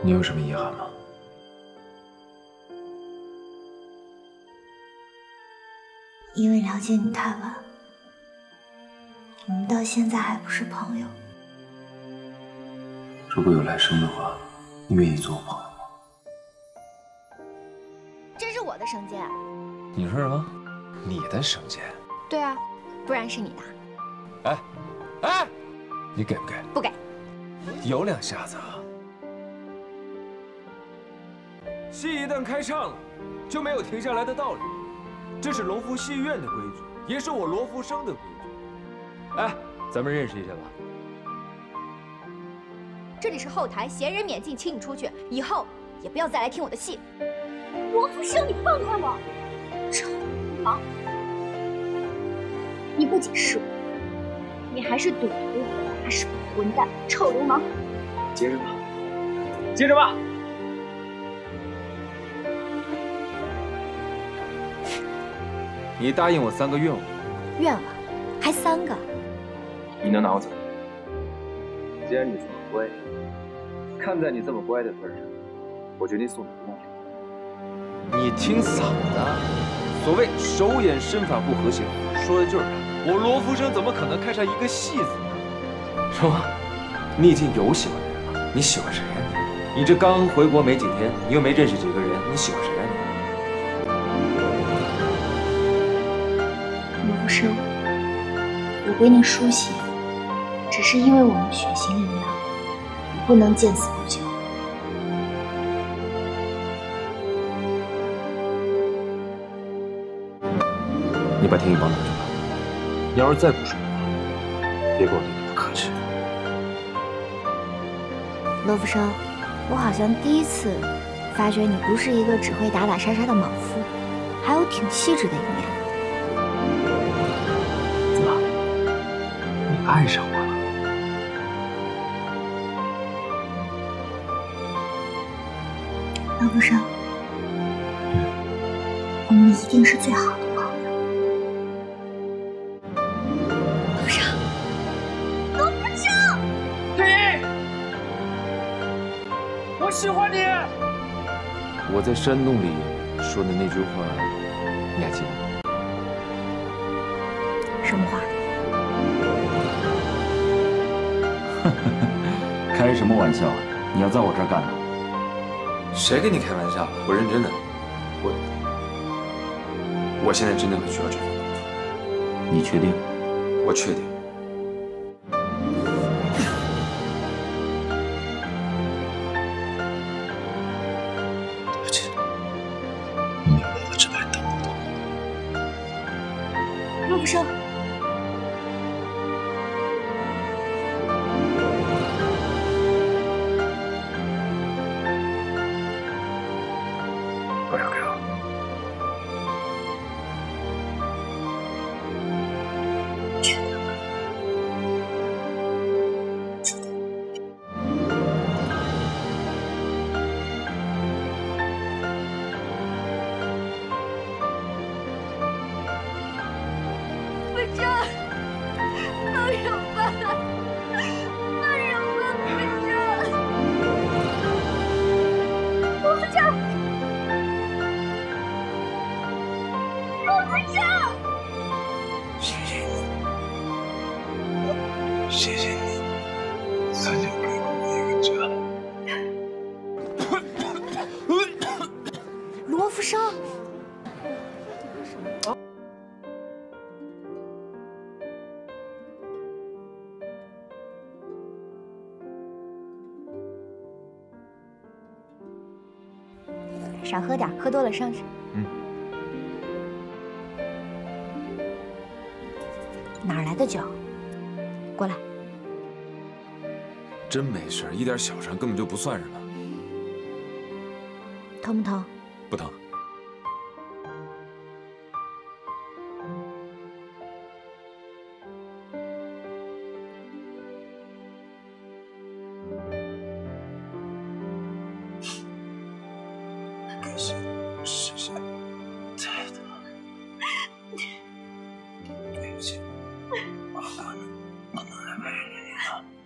你有什么遗憾吗？ 因为了解你太晚，我们到现在还不是朋友。 如果有来生的话，你愿意做我朋友吗？ 这是我的绳结。 你说什么？你的绳结？ 对啊，不然是你的。 哎，你给不给？ 不给。 有两下子啊！ 戏一旦开唱了，就没有停下来的道理。这是龙福戏院的规矩，也是我罗福生的规矩。哎，咱们认识一下吧。 这里是后台，闲人免进，请你出去，以后也不要再来听我的戏。罗福生，你放开我！臭流氓！你不仅是我，你还是赌徒、打手、混蛋、臭流氓！ 接着吧，接着吧。你答应我3个愿望。 愿望还3个？ 你能拿我怎么样？既然你这么乖，看在你这么乖的份上，我决定送你1万两。你听嗓子，所谓手眼身法不和谐，说的就是他。我罗福生怎么可能看上一个戏子呢？说吧，你已经有喜欢的人了，你喜欢谁呀？你这刚回国没几天，你又没认识几个人，你喜欢谁呀你？ 罗福生，我给你输血，只是因为我们血型一样，我不能见死不救。 你把天宇帮拿去吧。你要是再不说话，别跟我对你不客气。 罗福生，我好像第一次发觉你不是一个只会打打杀杀的莽夫，还有挺细致的一面。 怎么，你爱上我了？ 罗福生，我们一定是最好的朋友。罗福生，罗福生， 对，我喜欢你。我在山洞里说的那句话，你还记得吗？ 什么话？ 开什么玩笑？你要在我这儿干呢？ 谁跟你开玩笑了？我认真的，我现在真的很需要这份工作。 你确定？ 我确定。对不起，我没有办法这么等不到。 罗福生。 不要给我。 不是，放手吧，放手吧，罗福生，罗福生， 谢谢你，谢谢你，曾经给我一个家。 罗福生，少喝点，喝多了伤身。哪儿来的酒？过来。 真没事，一点小伤根本就不算什么。 疼不疼？ 不疼。 感谢，谢谢，太疼了。对不起，我不能再陪着你了。